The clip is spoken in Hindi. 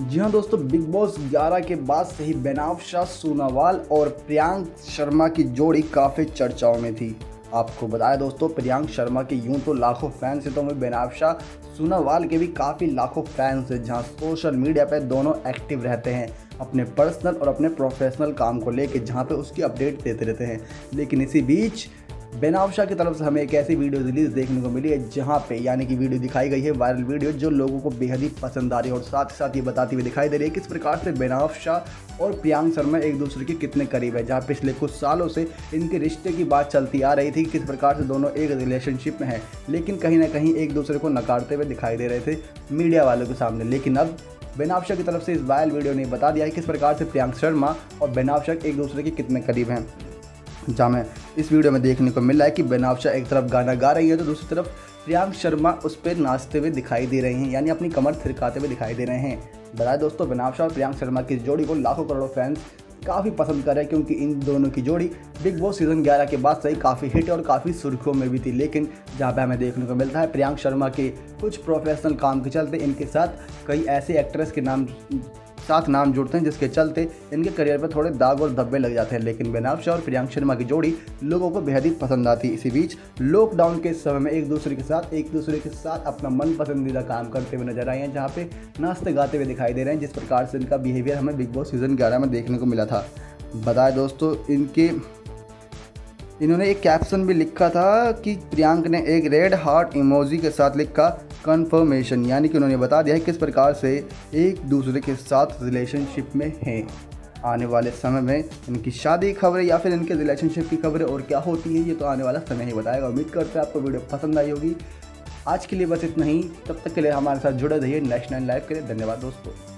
जी हाँ दोस्तों, बिग बॉस 11 के बाद से ही बेनाफ्शा सोनावाल और प्रियांक शर्मा की जोड़ी काफ़ी चर्चाओं में थी। आपको बताया दोस्तों, प्रियांक शर्मा के यूं तो लाखों फैंस हैं, तो वहीं बेनाफ्शा सोनावाल के भी काफ़ी लाखों फैंस हैं, जहां सोशल मीडिया पे दोनों एक्टिव रहते हैं अपने पर्सनल और अपने प्रोफेशनल काम को लेकर, जहां पे उसकी अपडेट देते रहते हैं। लेकिन इसी बीच बेनाफ्शा की तरफ से हमें एक ऐसी वीडियो रिलीज देखने को मिली है जहां पे यानी कि वीडियो दिखाई गई है, वायरल वीडियो, जो लोगों को बेहद ही पसंद आ रही है और साथ ही साथ ये बताती हुई दिखाई दे रही है किस प्रकार से बेनाफ्शा और प्रियांक शर्मा एक दूसरे के कितने करीब है। जहां पिछले कुछ सालों से इनके रिश्ते की बात चलती आ रही थी, किस प्रकार से दोनों एक रिलेशनशिप में हैं, लेकिन कहीं ना कहीं एक दूसरे को नकारते हुए दिखाई दे रहे थे मीडिया वालों के सामने। लेकिन अब बेनाफ्शा की तरफ से इस वायरल वीडियो ने बता दिया है किस प्रकार से प्रियांक शर्मा और बेनाफ्शा एक दूसरे के कितने करीब हैं। जहाँ में इस वीडियो में देखने को मिल रहा है कि बेनाफ्शा एक तरफ गाना गा रही है तो दूसरी तरफ प्रियांक शर्मा उस पर नाचते हुए दिखाई दे रहे हैं, यानी अपनी कमर थिरकाते हुए दिखाई दे रहे हैं। बताया दोस्तों, बेनाफ्शा और प्रियांक शर्मा की जोड़ी को लाखों करोड़ों फैंस काफ़ी पसंद कर रहे हैं, क्योंकि इन दोनों की जोड़ी बिग बॉस सीज़न 11 के बाद से ही काफ़ी हिट और काफ़ी सुर्खियों में भी थी। लेकिन जहाँ पे हमें देखने को मिलता है प्रियांक शर्मा के कुछ प्रोफेशनल काम के चलते इनके साथ कई ऐसे एक्ट्रेस के नाम जुड़ते हैं, जिसके चलते इनके करियर पर थोड़े दाग और धब्बे लग जाते हैं। लेकिन बेनाफ्शा और प्रियांक शर्मा की जोड़ी लोगों को बेहद ही पसंद आती है। इसी बीच लॉकडाउन के समय में एक दूसरे के साथ अपना मन पसंदीदा काम करते हुए नजर आए हैं, जहाँ पे नाचते गाते हुए दिखाई दे रहे हैं, जिस प्रकार से इनका बिहेवियर हमें बिग बॉस सीज़न 11 में देखने को मिला था। बताया दोस्तों, इन्होंने एक कैप्शन भी लिखा था कि प्रियांक ने एक रेड हार्ट इमोजी के साथ लिखा कन्फर्मेशन, यानी कि उन्होंने बता दिया है किस प्रकार से एक दूसरे के साथ रिलेशनशिप में हैं। आने वाले समय में इनकी शादी की खबरें या फिर इनके रिलेशनशिप की खबरें और क्या होती है, ये तो आने वाला समय ही बताएगा। उम्मीद करते हैं आपको वीडियो पसंद आई होगी। आज के लिए बस इतना ही, तब तक के लिए हमारे साथ जुड़े रहिए नेक्स्ट 9 लाइव के लिए। धन्यवाद दोस्तों।